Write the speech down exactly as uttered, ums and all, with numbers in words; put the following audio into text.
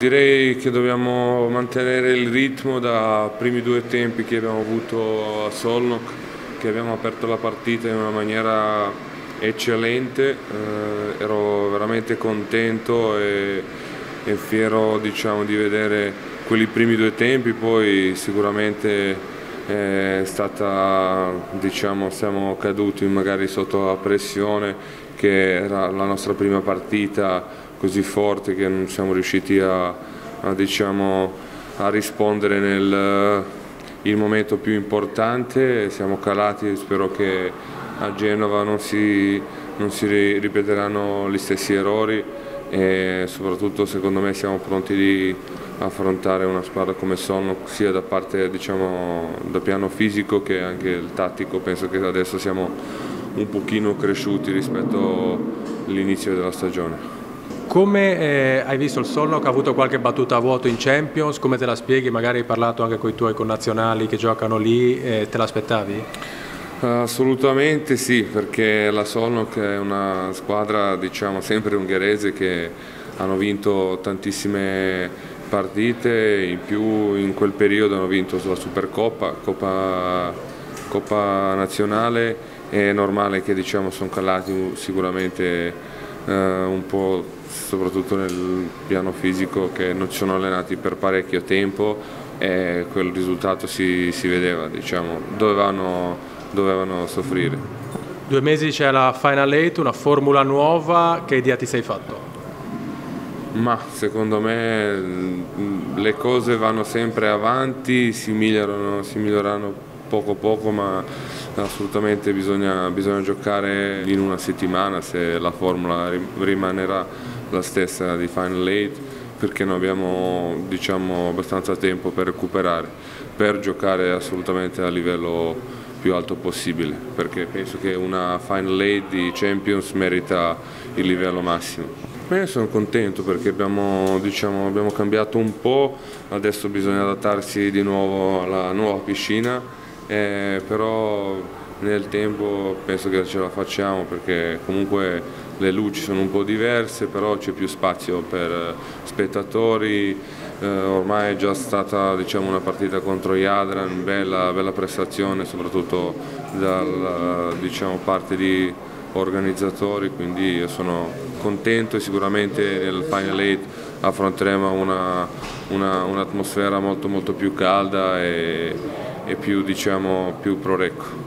Direi che dobbiamo mantenere il ritmo da primi due tempi che abbiamo avuto a Szolnok, che abbiamo aperto la partita in una maniera eccellente, eh, ero veramente contento e, e fiero, diciamo, di vedere quelli primi due tempi, poi sicuramente è stata, diciamo, siamo caduti magari sotto la pressione, che era la nostra prima partita così forte che non siamo riusciti a, a, diciamo, a rispondere nel il momento più importante. Siamo calati, spero che a Genova non si, non si ripeteranno gli stessi errori e soprattutto secondo me siamo pronti di affrontare una squadra come Szolnok, sia da parte, diciamo, da piano fisico che anche il tattico. Penso che adesso siamo un pochino cresciuti rispetto all'inizio della stagione. Come eh, hai visto il Szolnok? Ha avuto qualche battuta a vuoto in Champions? Come te la spieghi? Magari hai parlato anche con i tuoi connazionali che giocano lì, eh, te l'aspettavi? Assolutamente sì, perché la Szolnok è una squadra, diciamo, sempre ungherese, che hanno vinto tantissime partite, in più in quel periodo hanno vinto la Supercoppa, Coppa, Coppa nazionale. È normale che, diciamo, sono calati sicuramente eh, un po', soprattutto nel piano fisico, che non ci sono allenati per parecchio tempo e quel risultato si, si vedeva, diciamo, dovevano, dovevano soffrire. Due mesi c'è la Final Eight, una formula nuova, che idea ti sei fatto? Ma secondo me le cose vanno sempre avanti, si migliorano, si migliorano poco poco, ma assolutamente bisogna, bisogna giocare in una settimana se la formula rimanerà la stessa di Final Eight, perché noi abbiamo, diciamo, abbastanza tempo per recuperare, per giocare assolutamente a livello più alto possibile, perché penso che una Final Eight di Champions merita il livello massimo. Beh, sono contento perché abbiamo, diciamo, abbiamo cambiato un po', adesso bisogna adattarsi di nuovo alla nuova piscina, eh, però nel tempo penso che ce la facciamo, perché comunque le luci sono un po' diverse, però c'è più spazio per spettatori. Eh, ormai è già stata, diciamo, una partita contro Jadran, bella, bella prestazione, soprattutto dalla, diciamo, parte di organizzatori, quindi io sono contento e sicuramente nel Final Eight affronteremo una, una, un'atmosfera molto molto più calda e, e più, diciamo, più pro-Recco.